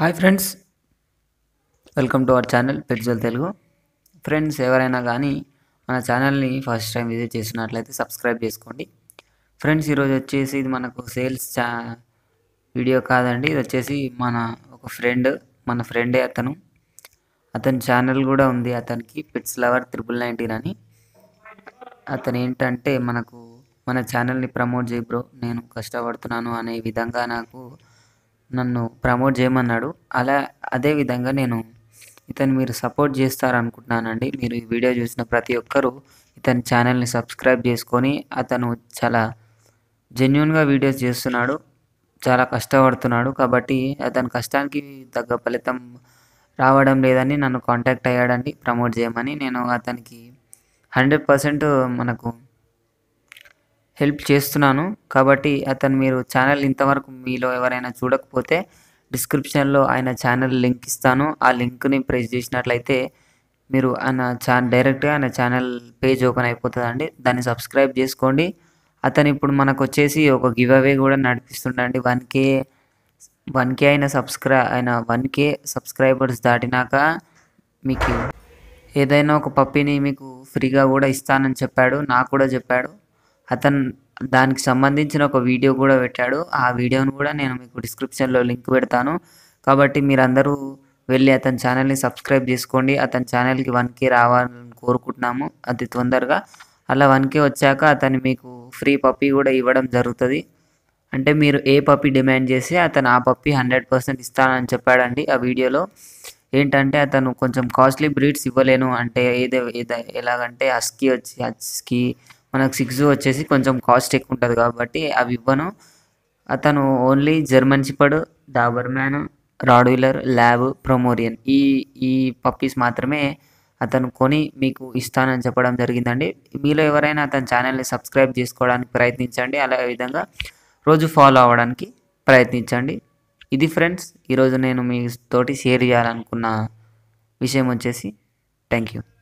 Hi friends, welcome to our channel పెట్జోల్ Telugu. Friends, ఎవరైనా కానీ మన ఛానల్ని ఫస్ట్ టైం విజిట్ చేసినట్లయితే సబ్స్క్రైబ్ చేసుకోండి. ఫ్రెండ్స్, ఈరోజు వచ్చేసి ఇది మనకు సేల్స్ వీడియో కాదండి. ఇది వచ్చేసి మన ఫ్రెండే అతని ఛానల్ కూడా ఉంది. అతనికి పిట్స్ లవర్ 999 అని. అతను ఏంటంటే మన ఛానల్ని ప్రమోట్ చేయి బ్రో, నేను కష్టపడుతున్నాను అనే విధంగా నన్ను ప్రమోట్ చేయమన్నాడు. అదే విధంగా మీరు సపోర్ట్ చేస్తారనుకుంటున్నానండి. మీరు ఈ వీడియో చూసిన ప్రతి ఒక్కరూ ఇతని ఛానల్ని సబ్స్క్రైబ్ చేసుకొని, అతను చాలా జెన్యూన్గా వీడియోస్ చేస్తున్నాడు, చాలా కష్టపడుతున్నాడు. కాబట్టి అతని కష్టానికి తగ్గ ఫలితం రావడం లేదని నన్ను కాంటాక్ట్ అయ్యాడండి ప్రమోట్ చేయమని. నేను అతనికి 100% హెల్ప్ చేస్తున్నాను. కాబట్టి మీరు ఛానల్ ఇంతవరకు మీలో ఎవరైనా చూడకపోతే డిస్క్రిప్షన్లో ఆయన ఛానల్ లింక్ ఇస్తాను. ఆ లింక్ని ప్రెస్ చేసినట్లయితే మీరు డైరెక్ట్గా ఆయన ఛానల్ పేజ్ ఓపెన్ అయిపోతుందండి. దాన్ని సబ్స్క్రైబ్ చేసుకోండి. అతను ఇప్పుడు మనకు వచ్చేసి ఒక గివ్ అవే కూడా నడిపిస్తుండండి. 1K అయిన 1K సబ్స్క్రైబర్స్ దాటినాక మీకు ఏదైనా ఒక పప్పీని మీకు ఫ్రీగా కూడా ఇస్తానని చెప్పాడు. నాకు కూడా చెప్పాడు. అతను దానికి సంబంధించిన ఒక వీడియో కూడా పెట్టాడు. ఆ వీడియోను కూడా నేను మీకు డిస్క్రిప్షన్లో లింక్ పెడతాను. కాబట్టి మీరందరూ వెళ్ళి అతని ఛానల్ని సబ్స్క్రైబ్ చేసుకోండి. అతని ఛానల్కి 1K రావాలని కోరుకుంటున్నాము అతి తొందరగా. అలా 1K వచ్చాక అతను మీకు ఫ్రీ పప్పీ కూడా ఇవ్వడం జరుగుతుంది. అంటే మీరు ఏ పప్పీ డిమాండ్ చేసి అతను ఆ పప్పీ 100% ఇస్తానని చెప్పాడండి. ఆ వీడియోలో ఏంటంటే అతను కొంచెం కాస్ట్లీ బ్రీడ్స్ ఇవ్వలేను అంటే ఎలాగంటే హస్కీ మనకు 6 వచ్చేసి కొంచెం కాస్ట్ ఎక్కువ ఉంటుంది కాబట్టి అవి ఇవ్వను. అతను only German shepherd, Doberman, Rottweiler, lab, Pomeranian ఈ పప్పీస్ మాత్రమే అతను కొని మీకు ఇస్తానని చెప్పడం జరిగిందండి. మీలో ఎవరైనా అతని ఛానల్ని సబ్స్క్రైబ్ చేసుకోవడానికి ప్రయత్నించండి. అలా విధంగా రోజు ఫాలో అవ్వడానికి ప్రయత్నించండి. ఇది ఫ్రెండ్స్, ఈరోజు నేను మీ తోటి షేర్ చేయాలనుకున్న విషయం వచ్చేసి. Thank you.